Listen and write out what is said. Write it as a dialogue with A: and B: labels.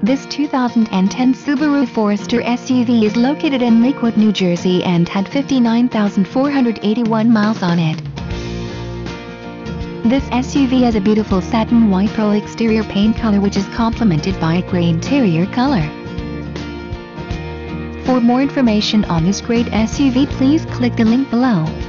A: This 2010 Subaru Forester SUV is located in Lakewood, New Jersey and had 59,481 miles on it. This SUV has a beautiful satin white pearl exterior paint color which is complemented by a gray interior color. For more information on this great SUV, please click the link below.